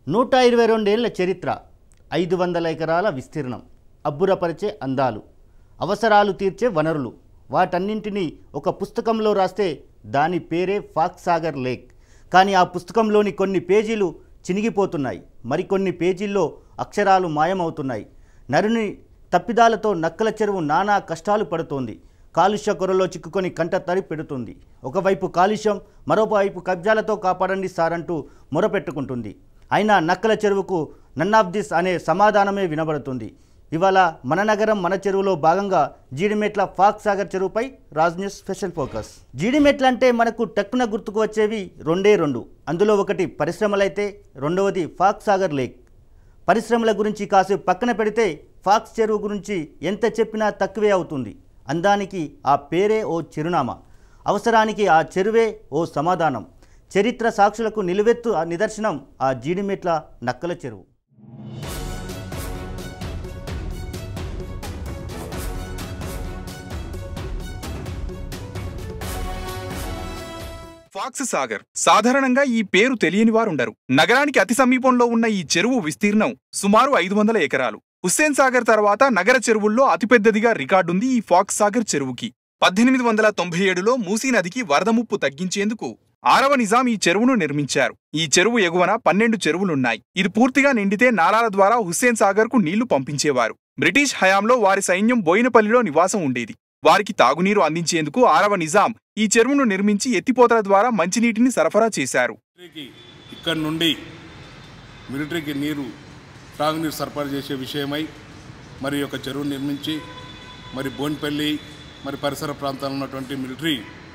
122 ఏళ్ల చరిత్ర, 500 ఎకరాల విస్తీర్ణం, అబ్బురపరిచే అందాలు, అవసరాలు తీర్చే వనరులు, వాటన్నింటినీ ఒక పుస్తకంలో రాస్తే దాని పేరే ఫాక్స్ సాగర్ లేక్. కానీ ఆ పుస్తకంలోని కొన్ని పేజీలు చినిగిపోతున్నాయి, మరికొన్ని పేజీల్లో అక్షరాలు మాయమవుతున్నాయి. నరుని తప్పిదాలతో నక్కల చెరువు నానా కష్టాలు పడుతోంది. కాలుష్య కొరలో చిక్కుకొని కంట తడి పెడుతుంది. ఒకవైపు కాలుష్యం, మరోవైపు కబ్జాలతో కాపాడండి సార్ అంటూ మొరపెట్టుకుంటుంది. అయినా నక్కల చెరువుకు నన్ ఆఫ్ దిస్ అనే సమాధానమే వినబడుతుంది. ఇవాళ మన నగరం మన చెరువులో భాగంగా జీడిమెట్ల ఫాక్స్ సాగర్ చెరువుపై Raj News special focus. Jeedimetla అంటే మనకు టక్కున గుర్తుకు వచ్చేవి రెండే రెండు. అందులో ఒకటి పరిశ్రమలైతే రెండవది ఫాక్స్ సాగర్ లేక్. పరిశ్రమల గురించి కాసేపు పక్కన పెడితే ఫాక్స్ చెరువు గురించి ఎంత చెప్పినా తక్కువే అవుతుంది. అందానికి ఆ పేరే ఓ చిరునామా, అవసరానికి ఆ చెరువే ఓ సమాధానం. చరిత్ర సాక్షులకు నిలువెత్తు నిదర్శనం ఆ జీడిమెట్ల నక్కల చెరువు. ఫాక్స్ సాగర్ సాధారణంగా ఈ పేరు తెలియని వారుండరు. నగరానికి అతి సమీపంలో ఉన్న ఈ చెరువు విస్తీర్ణం సుమారు 500 ఎకరాలు. హుస్సేన్ సాగర్ తర్వాత నగర చెరువుల్లో అతిపెద్దదిగా రికార్డుంది ఈ ఫాక్స్ సాగర్ చెరువుకి. 1897లో మూసీ నదికి వరద ముప్పు తగ్గించేందుకు 6వ నిజాం ఈ చెరువును నిర్మించారు. ఈ చెరువు ఎగువన 12 చెరువులున్నాయి. ఇది పూర్తిగా నిండితే నాలాల ద్వారా హుస్సేన్ సాగర్ కు నీళ్లు పంపించేవారు. బ్రిటిష్ హయాంలో వారి సైన్యం బోయినపల్లిలో నివాసం ఉండేది. వారికి తాగునీరు అందించేందుకు 6వ నిజాం ఈ చెరువును నిర్మించి ఎత్తిపోతల ద్వారా మంచినీటిని సరఫరా చేశారు. ఇక్కడ నుండి మిలిటరీకి నీరు తాగునీరు సరఫరా చేసే విషయమై మరి ఒక చెరువు నిర్మించి మరి బోయినపల్లి మరి పరిసర ప్రాంతాల్లో ఉన్నటువంటి మిలిటరీ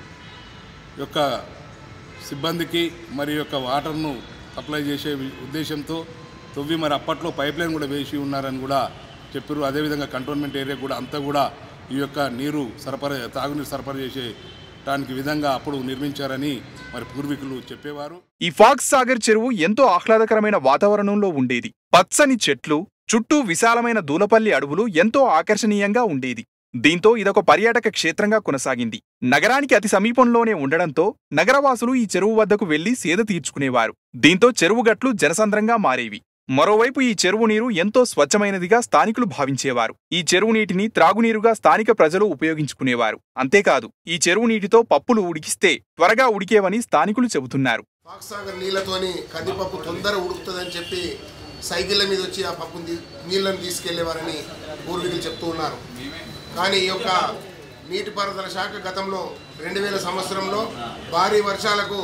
యొక్క సిబ్బందికి మరి యొక్క వాటర్ను సప్లై చేసే ఉద్దేశంతో తవ్వి మరి అప్పట్లో పైప్ లైన్ కూడా వేసి ఉన్నారని కూడా చెప్పారు. అదేవిధంగా కంటోన్మెంట్ ఏరియా కూడా అంతా కూడా ఈ యొక్క నీరు సరఫరా తాగునీరు సరఫరా చేసే దానికి విధంగా అప్పుడు నిర్మించారని మరి పూర్వీకులు చెప్పేవారు. ఈ ఫాక్స్ సాగర్ చెరువు ఎంతో ఆహ్లాదకరమైన వాతావరణంలో ఉండేది. పచ్చని చెట్లు, చుట్టూ విశాలమైన దూలపల్లి అడవులు ఎంతో ఆకర్షణీయంగా ఉండేది. దీంతో ఇదొక పర్యాటక క్షేత్రంగా కొనసాగింది. నగరానికి అతి సమీపంలోనే ఉండడంతో నగరవాసులు ఈ చెరువు వద్దకు వెళ్లి సేద తీర్చుకునేవారు. దీంతో చెరువు గట్లు జనసంద్రంగా మారేవి. మరోవైపు ఈ చెరువు నీరు ఎంతో స్వచ్ఛమైనదిగా స్థానికులు భావించేవారు. ఈ చెరువు నీటిని త్రాగునీరుగా స్థానిక ప్రజలు ఉపయోగించుకునేవారు. అంతేకాదు, ఈ చెరువు నీటితో పప్పులు ఉడికిస్తే త్వరగా ఉడికేవని స్థానికులు చెబుతున్నారు. ఫాక్స్ సాగర్ నీళ్లతోని కందిపప్పు తొందర ఉడుకుతుందని చెప్పి సైకిళ్ళ మీద వచ్చి ఆ పప్పు నీళ్లను తీసుకెళ్లేవారని పూర్వీకులు చెప్తూ ఉన్నారు. కానీ ఈ యొక్క నీటిపారుదల శాఖ గతంలో 2000 సంవత్సరంలో భారీ వర్షాలకు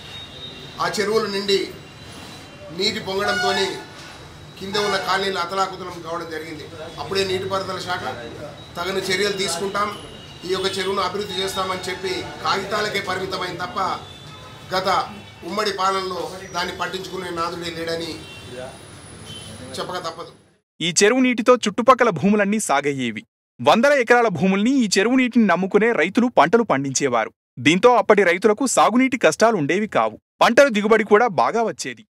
ఆ చెరువులు నిండి నీటి పొంగడంతో కింద ఉన్న కాలనీలు అతలాకుతలం కావడం జరిగింది. అప్పుడే నీటిపారుదల శాఖ తగిన చర్యలు తీసుకుంటాం, ఈ యొక్క చెరువును అభివృద్ధి చేస్తామని చెప్పి కాగితాలకే పరిమితమైంది తప్ప గత ఉమ్మడి పాలనలో దాన్ని పట్టించుకునే నాదుడే లేడని చెప్పక తప్పదు. ఈ చెరువు నీటితో చుట్టుపక్కల భూములన్నీ సాగయ్యేవి. 100 ఎకరాల భూముల్ని ఈ చెరువు నీటిని నమ్ముకునే రైతులు పంటలు పండించేవారు. దీంతో అప్పటి రైతులకు సాగునీటి కష్టాలుండేవి కావు. పంటల దిగుబడి కూడా బాగా వచ్చేది.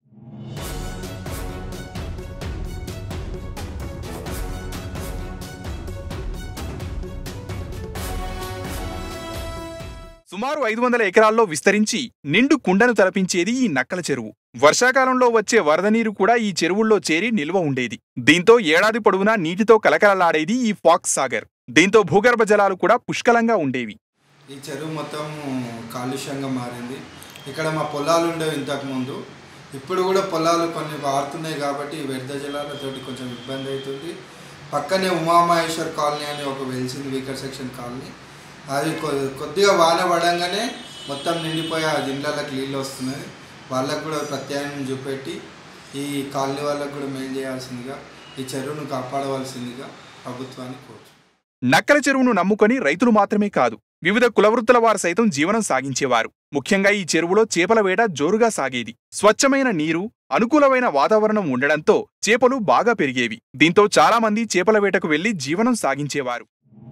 సుమారు 500 ఎకరాల్లో విస్తరించి నిండు కుండను తలపించేది ఈ నక్కల చెరువు. వర్షాకాలంలో వచ్చే వరద నీరు కూడా ఈ చెరువుల్లో చేరి నిల్వ ఉండేది. దీంతో ఏడాది పొడవునా నీటితో కలకలలాడేది ఈ ఫాక్స్ సాగర్. దీంతో భూగర్భ జలాలు కూడా పుష్కలంగా ఉండేవి. ఈ చెరువు మొత్తం కాలుష్యంగా మారింది. ఇక్కడ మా పొలాలు ఉండేవి ఇంతకుముందు, ఇప్పుడు కూడా పొలాలు కొన్ని వారుతున్నాయి కాబట్టి వ్యర్థ జలాలతోటి కొంచెం ఇబ్బంది అవుతుంది. పక్కనే ఉమామహేశ్వర్ కాలనీ అని ఒక వెలిసింది, వీకర్ సెక్షన్ కాలనీ. అది కొద్దిగా వాన పడంగానే మొత్తం నిండిపోయి ఆ జిల్లాలకు నీళ్ళు వస్తున్నాయి. వాళ్ళకు కూడా ప్రత్యామ్నాయం చూపెట్టి ఈ కాలనీ వాళ్ళకు కూడా మేలు చేయాల్సిందిగా, ఈ చెరువును కాపాడవలసిందిగా ప్రభుత్వాన్ని కోరుచు. నక్కల చెరువును నమ్ముకొని రైతులు మాత్రమే కాదు, వివిధ కులవృత్తుల వారు సైతం జీవనం సాగించేవారు. ముఖ్యంగా ఈ చెరువులో చేపల వేట జోరుగా సాగేది. స్వచ్ఛమైన నీరు, అనుకూలమైన వాతావరణం ఉండడంతో చేపలు బాగా పెరిగేవి. దీంతో చాలా మంది చేపల వేటకు వెళ్లి జీవనం సాగించేవారు.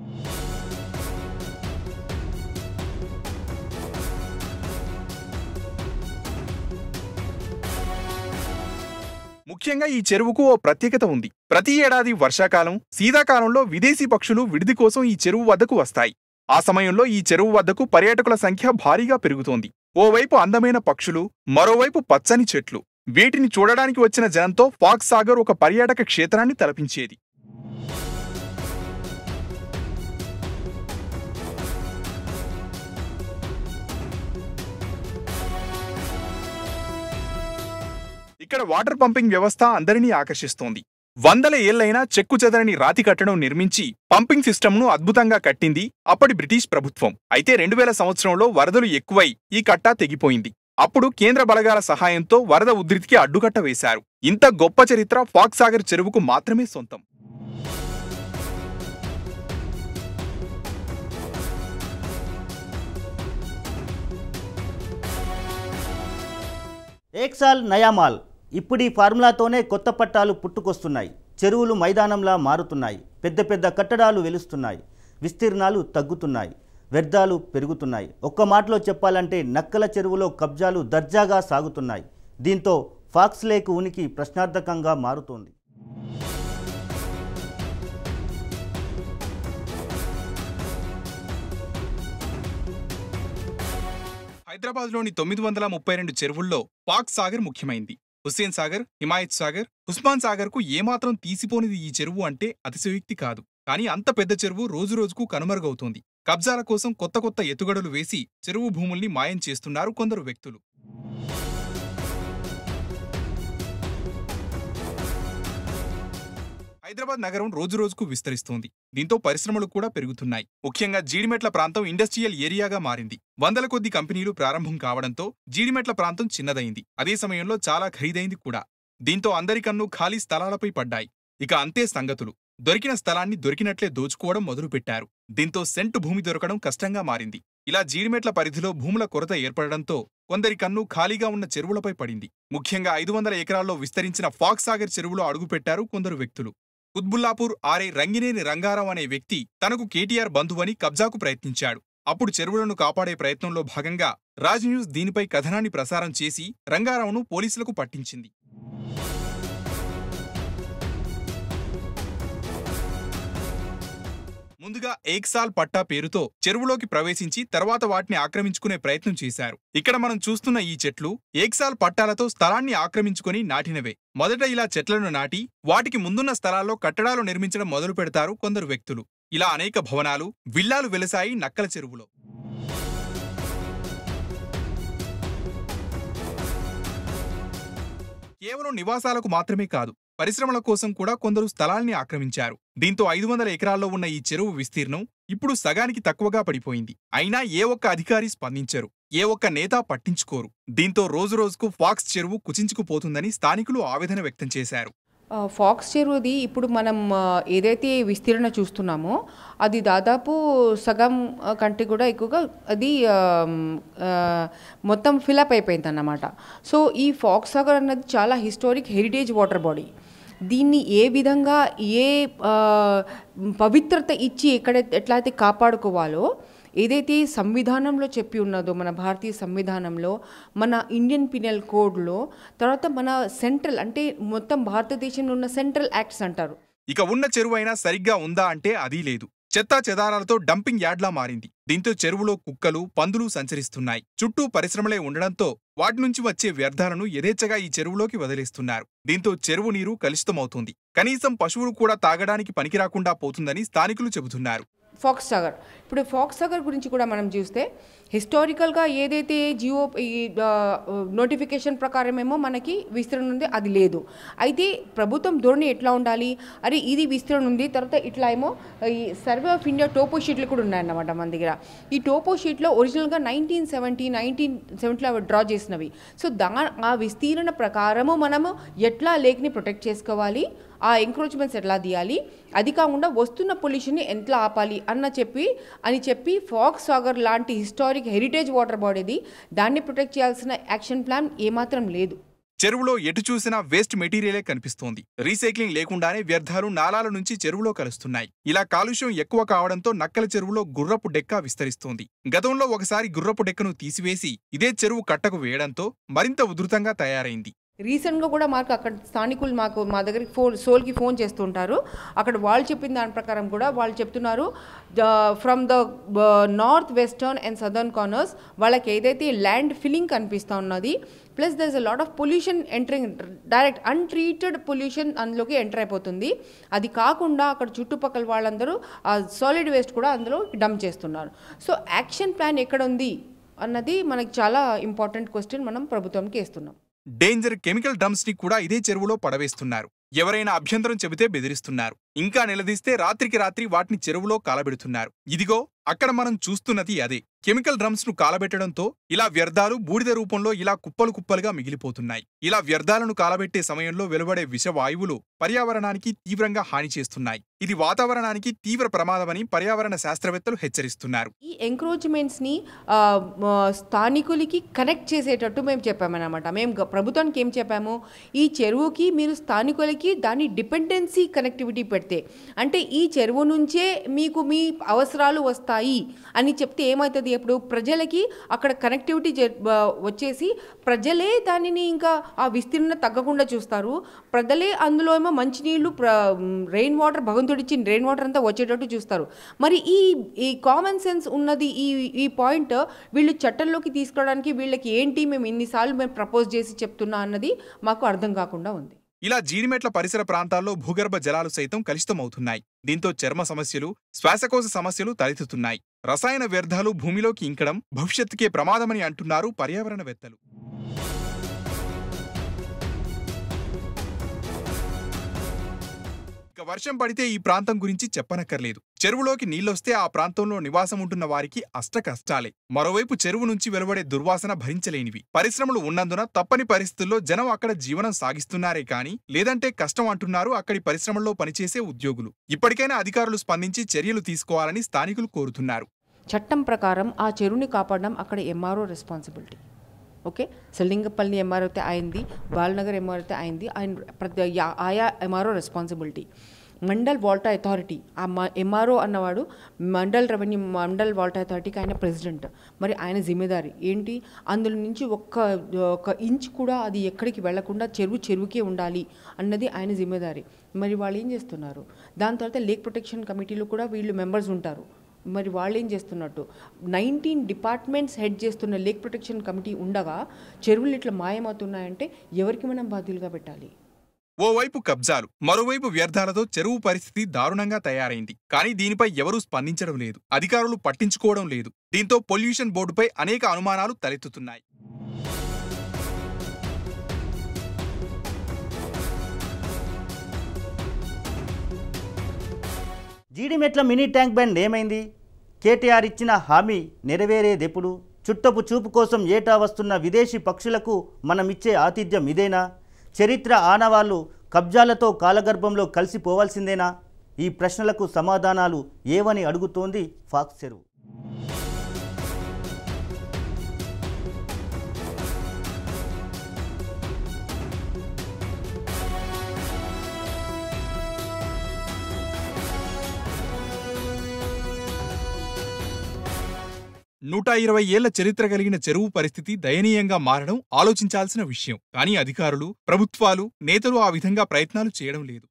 ముఖ్యంగా ఈ చెరువుకు ఓ ప్రత్యేకత ఉంది. ప్రతి ఏడాది వర్షాకాలం, శీతాకాలంలో విదేశీ పక్షులు విడిది కోసం ఈ చెరువు వద్దకు వస్తాయి. ఆ సమయంలో ఈ చెరువు వద్దకు పర్యాటకుల సంఖ్య భారీగా పెరుగుతోంది. ఓవైపు అందమైన పక్షులు, మరోవైపు పచ్చని చెట్లు. వీటిని చూడడానికి వచ్చిన జనంతో ఫాక్స్ సాగర్ ఒక పర్యాటక క్షేత్రాన్ని తలపించేది. ఇక్కడ వాటర్ పంపింగ్ వ్యవస్థ అందరినీ ఆకర్షిస్తోంది. 100 ఏళ్లైనా చెక్కు చెదరని రాతి కట్టడం నిర్మించి పంపింగ్ సిస్టమ్ను అద్భుతంగా కట్టింది అప్పటి బ్రిటిష్ ప్రభుత్వం. అయితే 2000 సంవత్సరంలో వరదలు ఎక్కువై ఈ కట్ట తెగిపోయింది. అప్పుడు కేంద్ర బలగాల సహాయంతో వరద ఉధృతికి అడ్డుకట్ట వేశారు. ఇంత గొప్ప చరిత్ర ఫాక్స్ సాగర్ చెరువుకు మాత్రమే సొంతం. ఏక్సాల్ నయామాల్ ఇప్పుడు ఈ ఫార్ములాతోనే కొత్త పట్టాలు పుట్టుకొస్తున్నాయి. చెరువులు మైదానంలా మారుతున్నాయి. పెద్ద పెద్ద కట్టడాలు వెలుస్తున్నాయి. విస్తీర్ణాలు తగ్గుతున్నాయి. వ్యర్థాలు పెరుగుతున్నాయి. ఒక్క మాటలో చెప్పాలంటే నక్కల చెరువులో కబ్జాలు దర్జాగా సాగుతున్నాయి. దీంతో ఫాక్స్ లేక్ ఉనికి ప్రశ్నార్థకంగా మారుతోంది. హైదరాబాద్లోని 932 చెరువుల్లో ఫాక్స్ సాగర్ ముఖ్యమైంది. హుస్సేన్ సాగర్, హిమాయత్ సాగర్, ఉస్మాన్ సాగర్కు ఏమాత్రం తీసిపోనిది ఈ చెరువు అంటే అతిశయోక్తి కాదు. కానీ అంత పెద్ద చెరువు రోజురోజుకు కనుమరుగవుతోంది. కబ్జాల కోసం కొత్త కొత్త ఎత్తుగడలు వేసి చెరువు భూముల్ని మాయం చేస్తున్నారు కొందరు వ్యక్తులు. హైదరాబాద్ నగరం రోజురోజుకు విస్తరిస్తోంది. దీంతో పరిశ్రమలు కూడా పెరుగుతున్నాయి. ముఖ్యంగా జీడిమెట్ల ప్రాంతం ఇండస్ట్రియల్ ఏరియాగా మారింది. వందల కొద్ది కంపెనీలు ప్రారంభం కావడంతో జీడిమెట్ల ప్రాంతం చిన్నదైంది. అదే సమయంలో చాలా ఖరీదైంది కూడా. దీంతో అందరికన్నూ ఖాళీ స్థలాలపై పడ్డాయి. ఇక అంతే సంగతులు. దొరికిన స్థలాన్ని దొరికినట్లే దోచుకోవడం మొదలుపెట్టారు. దీంతో సెంటు భూమి దొరకడం కష్టంగా మారింది. ఇలా జీడిమెట్ల పరిధిలో భూముల కొరత ఏర్పడడంతో కొందరి కన్ను ఖాళీగా ఉన్న చెరువులపై పడింది. ముఖ్యంగా 500 ఎకరాల్లో విస్తరించిన ఫాక్స్ సాగర్ చెరువులో అడుగుపెట్టారు కొందరు వ్యక్తులు. కుత్బుల్లాపూర్ ఆర్ఐ రంగినేని రంగారావు అనే వ్యక్తి తనకు కేటీఆర్ బంధువని కబ్జాకు ప్రయత్నించాడు. అప్పుడు చెరువులను కాపాడే ప్రయత్నంలో భాగంగా రాజ్ న్యూస్ దీనిపై కథనాన్ని ప్రసారం చేసి రంగారావును పోలీసులకు పట్టించింది. ముందుగా ఏక్సాల్ పట్టా పేరుతో చెరువులోకి ప్రవేశించి తర్వాత వాటిని ఆక్రమించుకునే ప్రయత్నం చేశారు. ఇక్కడ మనం చూస్తున్న ఈ చెట్లు ఏక్సాల్ పట్టాలతో స్థలాన్ని ఆక్రమించుకుని నాటినవే. మొదట ఇలా చెట్లను నాటి వాటికి ముందున్న స్థలాల్లో కట్టడాలు నిర్మించడం మొదలు పెడతారు కొందరు వ్యక్తులు. ఇలా అనేక భవనాలు, విల్లాలు వెలసాయి నక్కల చెరువులో. కేవలం నివాసాలకు మాత్రమే కాదు, పరిశ్రమల కోసం కూడా కొందరు స్థలాల్ని ఆక్రమించారు. దీంతో 500 ఎకరాల్లో ఉన్న ఈ చెరువు విస్తీర్ణం ఇప్పుడు సగానికి తక్కువగా పడిపోయింది. అయినా ఏ ఒక్క అధికారి స్పందించరు, ఏ ఒక్క నేత పట్టించుకోరు. దీంతో రోజురోజుకు ఫాక్స్ చెరువు కుచించుకుపోతుందని స్థానికులు ఆవేదన వ్యక్తం చేశారు. ఫాక్స్ చెరువుది ఇప్పుడు మనం ఏదైతే విస్తీర్ణ చూస్తున్నామో అది దాదాపు సగం కంటే కూడా ఎక్కువగా అది మొత్తం ఫిలప్ అయిపోయింది అన్నమాట. సో ఈ ఫాక్స్ సాగర్ అన్నది చాలా హిస్టారిక్ హెరిటేజ్ వాటర్ బాడీ. దీన్ని ఏ విధంగా పవిత్రత ఇచ్చి ఎట్లయితే కాపాడుకోవాలో, ఏదైతే సంవిధానంలో చెప్పి ఉన్నదో, మన భారతీయ సంవిధానంలో, మన ఇండియన్ పినల్ కోడ్లో, తర్వాత మన సెంట్రల్ అంటే మొత్తం భారతదేశంలో ఉన్న సెంట్రల్ యాక్ట్స్ అంటారు. ఇక ఉన్న చెరువైనా సరిగ్గా ఉందా అంటే అదీ లేదు. చెత్తా చెదారాలతో డంపింగ్ యార్డ్లా మారింది. దీంతో చెరువులో కుక్కలు, పందులు సంచరిస్తున్నాయి. చుట్టూ పరిశ్రమలే ఉండడంతో వాటి నుంచి వచ్చే వ్యర్థాలను యథేచ్ఛగా ఈ చెరువులోకి వదిలేస్తున్నారు. దీంతో చెరువు నీరు కలుషితమవుతుంది. కనీసం పశువులు కూడా తాగడానికి పనికిరాకుండా పోతుందని స్థానికులు చెబుతున్నారు. ఫాక్స్ సాగర్, ఇప్పుడు ఫాక్స్ సాగర్ గురించి కూడా మనం చూస్తే హిస్టారికల్గా ఏదైతే జియో నోటిఫికేషన్ ప్రకారమేమో మనకి విస్తరణ ఉంది, అది లేదు. అయితే ప్రభుత్వం ధోరణి ఎట్లా ఉండాలి, అరే ఇది విస్తరణ ఉంది, తర్వాత ఇట్లా ఏమో ఈ సర్వే ఆఫ్ ఇండియా టోపో షీట్లు కూడా ఉన్నాయన్నమాట మన దగ్గర. ఈ టోపో షీట్లో ఒరిజినల్గా 1970లో అవి డ్రా చేసినవి. సో ఆ విస్తీర్ణ ప్రకారము మనము ఎట్లా లేక్ని ప్రొటెక్ట్ చేసుకోవాలి, ఆ ఎంక్రోచ్మెంట్స్ ఎట్లా తీయాలి, అది కాకుండా వస్తున్న పొల్యూషన్ని ఎట్లా ఆపాలి అని చెప్పి ఫాక్స్ సాగర్ లాంటి హిస్టారిక్ హెరిటేజ్ వాటర్ బాడీది, దాన్ని ప్రొటెక్ట్ చేయాల్సిన యాక్షన్ ప్లాన్ ఏమాత్రం లేదు. చెరువులో ఎటు చూసినా వేస్ట్ మెటీరియలే కనిపిస్తోంది. రీసైక్లింగ్ లేకుండానే వ్యర్థాలు నాలాల నుంచి చెరువులో కలుస్తున్నాయి. ఇలా కాలుష్యం ఎక్కువ కావడంతో నక్కల చెరువులో గుర్రపు డెక్క విస్తరిస్తోంది. గతంలో ఒకసారి గుర్రపు డెక్కను తీసివేసి ఇదే చెరువు కట్టకు వేయడంతో మరింత ఉధృతంగా తయారైంది. రీసెంట్గా కూడా మాకు అక్కడ స్థానికులు మా దగ్గరికి సోల్కి ఫోన్ చేస్తుంటారు. అక్కడ వాళ్ళు చెప్పిన దాని ప్రకారం కూడా వాళ్ళు చెప్తున్నారు from the north western and southern corners వాళ్ళకి ఏదైతే ల్యాండ్ ఫిల్లింగ్ కనిపిస్తూ ఉన్నది, plus there is a lot of pollution entering, direct untreated pollution అందులోకి ఎంటర్ అయిపోతుంది. అది కాకుండా అక్కడ చుట్టుపక్కల వాళ్ళందరూ ఆ సాలిడ్ వేస్ట్ కూడా అందులో డంప్ చేస్తున్నారు. సో యాక్షన్ ప్లాన్ ఎక్కడ ఉంది అన్నది మనకి చాలా ఇంపార్టెంట్ క్వశ్చన్ మనం ప్రభుత్వంకి వేస్తున్నాం. డేంజర్ కెమికల్ డ్రమ్స్ ని కూడా ఇదే చెరువులో పడవేస్తున్నారు. ఎవరైనా అభ్యంతరం చెబితే బెదిరిస్తున్నారు. ఇంకా నిలదీస్తే రాత్రికి రాత్రి వాటిని చెరువులో కాలబెడుతున్నారు. ఇదిగో అక్కడ మనం చూస్తున్నది అదే. కెమికల్ డ్రమ్స్ ను కాలబెట్టడంతో ఇలా వ్యర్థాలు బూడిద రూపంలో ఇలా కుప్పలు కుప్పలుగా మిగిలిపోతున్నాయి. ఇలా వ్యర్థాలను కాలబెట్టే సమయంలో వెలువడే విషవాయువులు పర్యావరణానికి తీవ్రంగా హాని చేస్తున్నాయి. ఇది వాతావరణానికి తీవ్ర ప్రమాదమని పర్యావరణ శాస్త్రవేత్తలు హెచ్చరిస్తున్నారు. ఈ ఎంక్రోచ్మెంట్స్ ని స్థానికులకి కనెక్ట్ చేసేటట్టు మేము చెప్పామన్నమాట. మేము ప్రభుత్వానికి ఏం చెప్పాము, ఈ చెరువుకి మీరు స్థానికులకి దాని డిపెండెన్సీ కనెక్టివిటీ పెడితే, అంటే ఈ చెరువు నుంచే మీకు మీ అవసరాలు వస్తాయి అని చెప్తే ఏమవుతుంది, ఇప్పుడు ప్రజలకి అక్కడ కనెక్టివిటీ వచ్చేసి ప్రజలే దానిని ఇంకా ఆ విస్తీర్ణ తగ్గకుండా చూస్తారు. ప్రజలే అందులో ఏమో మంచినీళ్ళు రెయిన్ వాటర్ భగవంతుడిచ్చిన రెయిన్ వాటర్ అంతా వచ్చేటట్టు చూస్తారు. మరి ఈ కామన్ సెన్స్ ఉన్నది ఈ పాయింట్ వీళ్ళు చట్టంలోకి తీసుకురావడానికి వీళ్ళకి ఏంటి మేము ఇన్నిసార్లు మేము ప్రపోజ్ చేసి చెప్తున్నా అన్నది మాకు అర్థం కాకుండా ఉంది. ఇలా జీడిమెట్ల పరిసర ప్రాంతాల్లో భూగర్భ జలాలు సైతం కలుషితమవుతున్నాయి. దీంతో చర్మ సమస్యలు, శ్వాసకోశ సమస్యలు తలెత్తుతున్నాయి. రసాయన వ్యర్థాలు భూమిలోకి ఇంకడం భవిష్యత్తుకే ప్రమాదమని అంటున్నారు పర్యావరణవేత్తలు. వర్షం పడితే ఈ ప్రాంతం గురించి చెప్పనక్కర్లేదు. చెరువులోకి నీళ్లొస్తే ఆ ప్రాంతంలో నివాసం ఉంటున్న వారికి అష్టకష్టాలే. మరోవైపు చెరువు నుంచి వెలువడే దుర్వాసన భరించలేనివి. పరిశ్రమలు ఉన్నందున తప్పని పరిస్థితుల్లో జనం అక్కడ జీవనం సాగిస్తున్నారే కానీ లేదంటే కష్టం అంటున్నారు అక్కడి పరిశ్రమల్లో పనిచేసే ఉద్యోగులు. ఇప్పటికైనా అధికారులు స్పందించి చర్యలు తీసుకోవాలని స్థానికులు కోరుతున్నారు. చట్టం ప్రకారం ఆ చెరువుని కాపాడడం అక్కడ MRO responsibility. Okay, Sellingapalli MRO అయితే అయింది, బాలనగర్ ఎంఆర్ఓ అయితే అయింది, ఆయా MRO responsibility. Mandal water authority, ఆ ఎంఆర్ఓ అన్నవాడు మండల్ వాటర్ అథారిటీకి ఆయన ప్రెసిడెంట్. మరి ఆయన జిమ్మేదారి ఏంటి, అందులో నుంచి ఒక్క ఇంచ్ కూడా అది ఎక్కడికి వెళ్లకుండా చెరువుకే ఉండాలి అన్నది ఆయన జిమ్మేదారి. మరి వాళ్ళు ఏం చేస్తున్నారు? దాని తర్వాత లేక్ ప్రొటెక్షన్ కమిటీలో కూడా వీళ్ళు మెంబర్స్ ఉంటారు. మరి వాళ్ళు ఏం చేస్తున్నట్టు 19 డిపార్ట్మెంట్స్ హెడ్ చేస్తున్న లేక్ ప్రొటెక్షన్ కమిటీ ఉండగా చెరువులు ఇట్లా మాయమవుతున్నాయంటే ఎవరికి మనం బాధ్యులుగా పెట్టాలి? ఓవైపు కబ్జాలు, మరోవైపు వ్యర్థాలతో చెరువు పరిస్థితి దారుణంగా తయారైంది. కానీ దీనిపై ఎవరూ స్పందించడం లేదు, అధికారులు పట్టించుకోవడం లేదు. దీంతో పొల్యూషన్ బోర్డుపై అనేక అనుమానాలు తలెత్తుతున్నాయి. జీడిమెట్ల మినీ ట్యాంక్ బండ్ ఏమైంది? కేటీఆర్ ఇచ్చిన హామీ నెరవేరేదెప్పుడు? చుట్టపు చూపు కోసం ఏటా వస్తున్న విదేశీ పక్షులకు మనమిచ్చే ఆతిథ్యం ఇదేనా? చరిత్ర ఆనవాళ్లు కబ్జాలతో కాలగర్భంలో కలిసిపోవాల్సిందేనా? ఈ ప్రశ్నలకు సమాధానాలు ఏవని అడుగుతోంది ఫాక్స్ చెరువు. నూట 120 ఏళ్ల చరిత్ర కలిగిన చెరువు పరిస్థితి దయనీయంగా మారడం ఆలోచించాల్సిన విషయం. కానీ అధికారులు, ప్రభుత్వాలు, నేతలు ఆ విధంగా ప్రయత్నాలు చేయడం లేదు.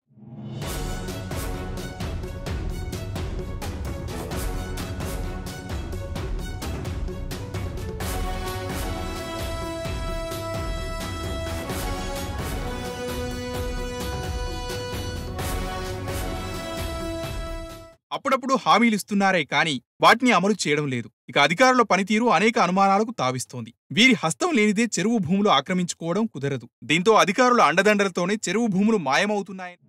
అప్పుడప్పుడు హామీలిస్తున్నారే కానీ వాటిని అమలు చేయడం లేదు. ఇక అధికారుల పనితీరు అనేక అనుమానాలకు తావిస్తోంది. వీరి హస్తం లేనిదే చెరువు భూములు ఆక్రమించుకోవడం కుదరదు. దీంతో అధికారుల అండదండలతోనే చెరువు భూములు మాయమవుతున్నాయని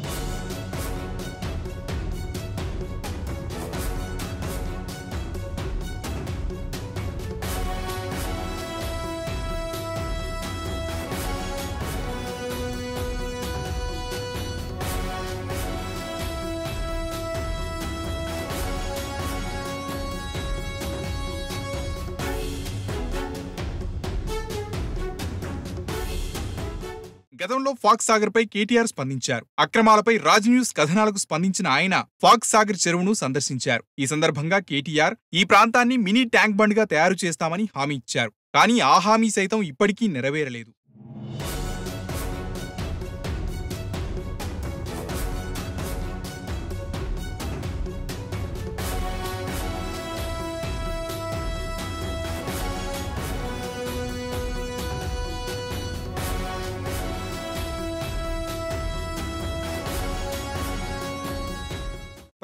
గతంలో ఫాక్స్ సాగర్ పై కేటీఆర్ స్పందించారు. అక్రమాలపై రాజ్ న్యూస్ కథనాలకు స్పందించిన ఆయన ఫాక్స్ సాగర్ చెరువును సందర్శించారు. ఈ సందర్భంగా కేటీఆర్ ఈ ప్రాంతాన్ని మినీ ట్యాంక్ బండ్ గా తయారు చేస్తామని హామీ ఇచ్చారు. కానీ ఆ హామీ సైతం ఇప్పటికీ నెరవేరలేదు.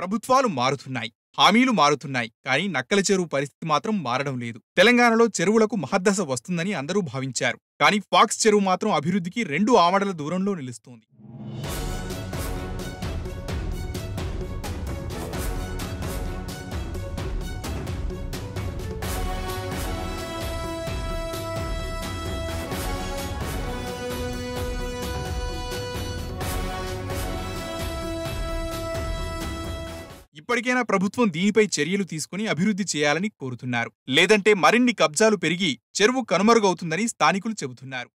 ప్రభుత్వాలు మారుతున్నాయి, హామీలు మారుతున్నాయి, కానీ నక్కల చెరువు పరిస్థితి మాత్రం మారడం లేదు. తెలంగాణలో చెరువులకు మహద్దశ వస్తుందని అందరూ భావించారు. కానీ ఫాక్స్ చెరువు మాత్రం అభివృద్ధికి 2 ఆమడల దూరంలో నిలుస్తోంది. ఇప్పటికైనా ప్రభుత్వం దీనిపై చర్యలు తీసుకుని అభివృద్ధి చేయాలని కోరుతున్నారు. లేదంటే మరిన్ని కబ్జాలు పెరిగి చెరువు కనుమరుగవుతుందని స్థానికులు చెబుతున్నారు.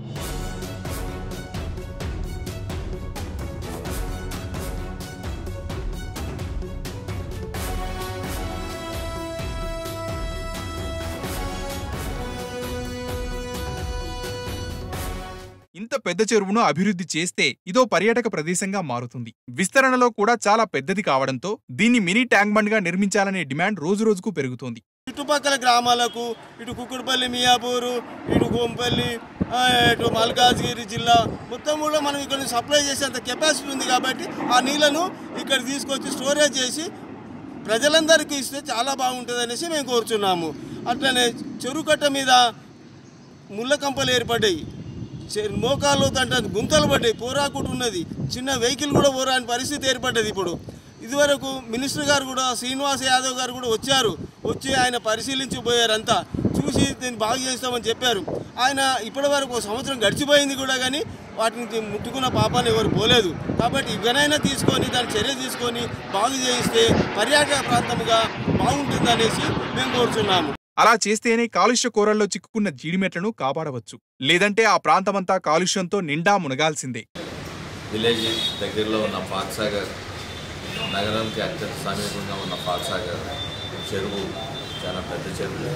ఇంత పెద్ద చెరువును అభివృద్ధి చేస్తే ఇదో పర్యాటక ప్రదేశంగా మారుతుంది. విస్తరణలో కూడా చాలా పెద్దది కావడంతో దీన్ని మినీ ట్యాంక్ బండ్ గా నిర్మించాలనే డిమాండ్ రోజురోజుకు పెరుగుతోంది. చుట్టుపక్కల గ్రామాలకు ఇటు కుక్కుడుపల్లి, మియాపూరు, ఇటు గోంపల్లి, ఇటు మల్కాజ్గిరి జిల్లా మొత్తం కూడా మనం ఇక్కడ సప్లై చేసేంత కెపాసిటీ ఉంది. కాబట్టి ఆ నీళ్లను ఇక్కడ తీసుకొచ్చి స్టోరేజ్ చేసి ప్రజలందరికీ ఇస్తే చాలా బాగుంటుంది అనేసి మేము కోరుచున్నాము. అట్లనే చెరువు కట్ట మీద ముళ్ళ కంపలు ఏర్పడ్డాయి, మోకాళ్ళు తంట గుంతలు పడ్డాయి, పోరాకుటు ఉన్నది, చిన్న వెహికల్ కూడా పోరాని పరిస్థితి ఏర్పడ్డది. ఇప్పుడు ఇదివరకు మినిస్టర్ గారు కూడా శ్రీనివాస్ యాదవ్ గారు కూడా వచ్చి ఆయన పరిశీలించిపోయారు, అంతా చూసి దీన్ని బాగు చేస్తామని చెప్పారు. ఆయన ఇప్పటి వరకు 1 సంవత్సరం గడిచిపోయింది కూడా, కానీ వాటిని ముట్టుకున్న పాపాన్ని ఎవరు పోలేదు. కాబట్టి ఇవనైనా తీసుకొని దాని చర్య తీసుకొని బాగు చేయిస్తే పర్యాటక ప్రాంతంగా బాగుంటుందనేసి మేము కోరుచున్నాము. అలా చేస్తేనే కాలుష్య కోరల్లో చిక్కుకున్న జీడిమెట్లను కాపాడవచ్చు. లేదంటే ఆ ప్రాంతమంతా కాలుష్యంతో నిండా మునగాల్సిందే. విలేజ్ దగ్గరలో ఉన్న పాక్సాగర్ నగరానికి అత్యంత సమీపంగా ఉన్న పాక్సాగర్ చెరువు చాలా పెద్ద చెరువు.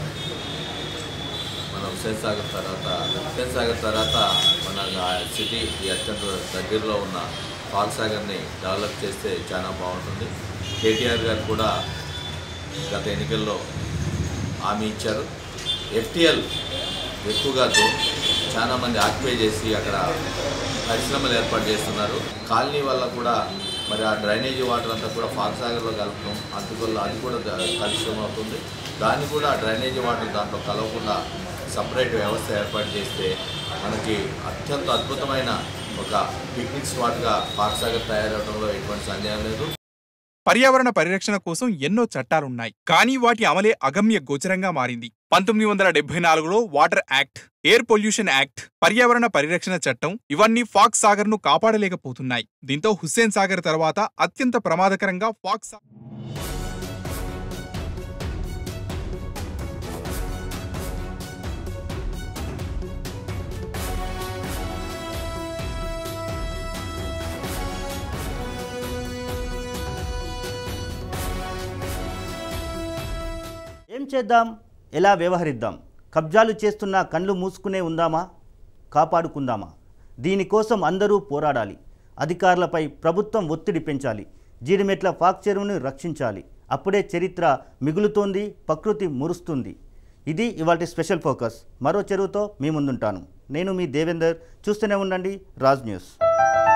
మన హుస్సేన్ సాగర్ తర్వాత మన సిటీకి అత్యంత దగ్గరలో ఉన్న పాక్సాగర్ని డెవలప్ చేస్తే చాలా బాగుంటుంది. కేటీఆర్ గారు కూడా గత ఎన్నికల్లో హామీ ఇచ్చారు. ఎఫ్టీఎల్ ఎక్కువగా చాలామంది ఆక్యుపై చేసి అక్కడ పరిశ్రమలు ఏర్పాటు చేస్తున్నారు. కాలనీ వల్ల కూడా మరి ఆ డ్రైనేజీ వాటర్ అంతా కూడా పాక్సాగర్లో కలపడం, అందువల్ల అది కూడా కలుషితం అవుతుంది. దాన్ని కూడా డ్రైనేజీ వాటర్ దాంట్లో కలవకుండా సపరేట్ వ్యవస్థ ఏర్పాటు చేస్తే మనకి అత్యంత అద్భుతమైన ఒక పిక్నిక్ స్పాట్గా పాక్సాగర్ తయారవడంలో ఎటువంటి సందేహం లేదు. పర్యావరణ పరిరక్షణ కోసం ఎన్నో చట్టాలున్నాయి, కానీ వాటి అమలే అగమ్య గోచరంగా మారింది. 1974లో water act, air pollution act, పర్యావరణ పరిరక్షణ చట్టం ఇవన్నీ ఫాక్స్ సాగర్ ను కాపాడలేకపోతున్నాయి. దీంతో హుస్సేన్ సాగర్ తర్వాత అత్యంత ప్రమాదకరంగా ఫాక్స్ ఏం చేద్దాం, ఎలా వ్యవహరిద్దాం? కబ్జాలు చేస్తున్నా కళ్ళు మూసుకునే ఉందామా? కాపాడుకుందామా? దీనికోసం అందరూ పోరాడాలి. అధికారులపై ప్రభుత్వం ఒత్తిడి పెంచాలి. జీడిమెట్ల ఫాక్స్ చెరువును రక్షించాలి. అప్పుడే చరిత్ర మిగులుతోంది, ప్రకృతి మురుస్తుంది. ఇది ఇవాల్టి స్పెషల్ ఫోకస్. మరో చెరువుతో మీ ముందుంటాను. నేను మీ దేవేందర్. చూస్తూనే ఉండండి రాజ్ న్యూస్.